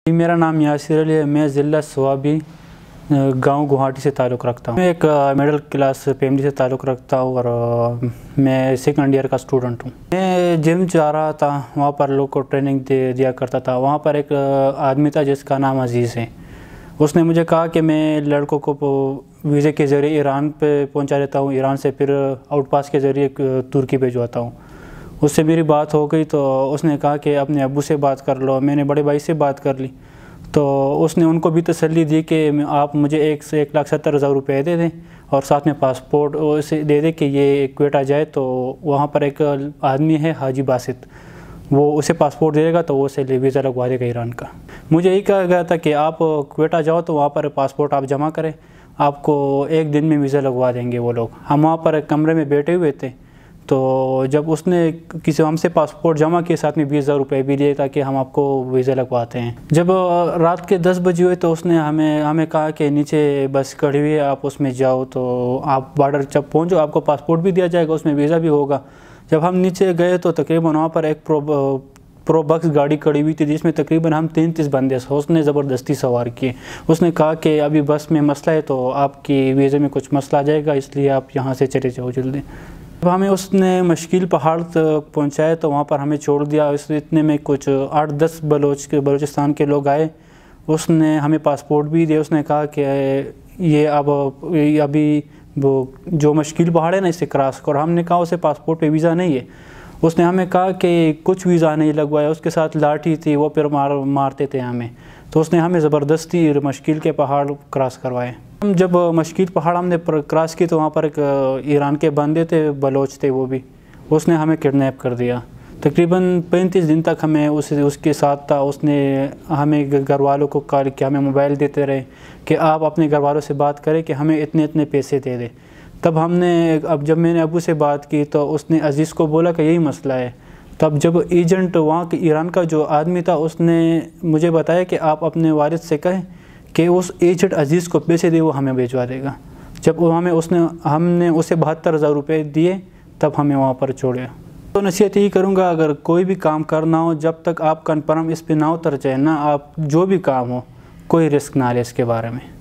मेरा नाम यासिर अली है। मैं ज़िला स्वाबी गांव गुवाहाटी से ताल्लुक़ रखता हूँ। मैं एक मिडिल क्लास फैमिली से ताल्लुक़ रखता हूँ और मैं सेकंड ईयर का स्टूडेंट हूँ। मैं जिम जा रहा था, वहाँ पर लोग को ट्रेनिंग दिया करता था। वहाँ पर एक आदमी था जिसका नाम अजीज़ है। उसने मुझे कहा कि मैं लड़कों को वीज़े के ज़रिए ईरान पे पहुँचा देता हूँ, ईरान से फिर आउट पास के ज़रिए तुर्की भिजवाता हूँ। उससे मेरी बात हो गई तो उसने कहा कि अपने अब्बू से बात कर लो। मैंने बड़े भाई से बात कर ली तो उसने उनको भी तसल्ली दी कि आप मुझे 1,70,000 रुपये दे दें और साथ में पासपोर्ट उसे दे दें कि ये क्वेटा जाए। तो वहाँ पर एक आदमी है हाजी बासित, वो उसे पासपोर्ट दे देगा तो वो उसे वीज़ा लगवा देगा ईरान का। मुझे यही कहा गया था कि आप क्वेटा जाओ तो वहाँ पर पासपोर्ट आप जमा करें, आपको 1 दिन में वीज़ा लगवा देंगे वो लोग। हम वहाँ पर कमरे में बैठे हुए थे तो जब उसने किसी हमसे पासपोर्ट जमा किए, साथ में 20,000 रुपये भी दिए ताकि हम आपको वीज़ा लगवाते हैं। जब रात के 10 बजे हुए तो उसने हमें कहा कि नीचे बस खड़ी हुई है, आप उसमें जाओ तो आप बॉर्डर जब पहुँचो आपको पासपोर्ट भी दिया जाएगा, उसमें वीज़ा भी होगा। जब हम नीचे गए तो तकरीबन वहाँ पर एक प्रो बक्स गाड़ी खड़ी हुई थी जिसमें तकरीबन हम 33 बंदे थे। उसने ज़बरदस्ती सवार किए। उसने कहा कि अभी बस में मसला है तो आपकी वीज़े में कुछ मसला आ जाएगा, इसलिए आप यहाँ से चले जाओ जल्दी। जब हमें उसने मुश्किल पहाड़ तक पहुँचाए तो वहाँ पर हमें छोड़ दिया। इतने में कुछ 8-10 बलूचिस्तान के लोग आए। उसने हमें पासपोर्ट भी दिया। उसने कहा कि ये अभी वो जो मुश्किल पहाड़ है ना, इससे क्रॉस करो। हमने कहा उसे पासपोर्ट पे वीज़ा नहीं है। उसने हमें कहा कि कुछ वीज़ा नहीं लगवाया। उसके साथ लाठी थी, वो फिर मारते थे हमें। तो उसने हमें ज़बरदस्ती मुश्किल के पहाड़ क्रॉस करवाए। हम जब मुश्किल पहाड़ हमने क्रॉस की तो वहाँ पर एक ईरान के बंदे थे, बलोच थे वो भी। उसने हमें किडनैप कर दिया। तकरीबन 35 दिन तक हमें उसके साथ था। उसने हमें घर वालों को कहा कि हमें मोबाइल देते रहे कि आप अपने घर वालों से बात करें कि हमें इतने इतने पैसे दे दें। तब जब मैंने अबू से बात की तो उसने अजीज़ को बोला कि यही मसला है। तब जब एजेंट वहाँ के ईरान का जो आदमी था उसने मुझे बताया कि आप अपने वालिद से कहें कि उस एजेंट अजीज़ को पैसे दे, वो हमें भिजवा देगा। जब हमने उसे 72,000 रुपये दिए तब हमें वहाँ पर छोड़ा। तो नसीहत यही करूँगा, अगर कोई भी काम करना हो, जब तक आप कन्फर्म इस पे ना उतर जाए ना, आप जो भी काम हो कोई रिस्क ना ले इसके बारे में।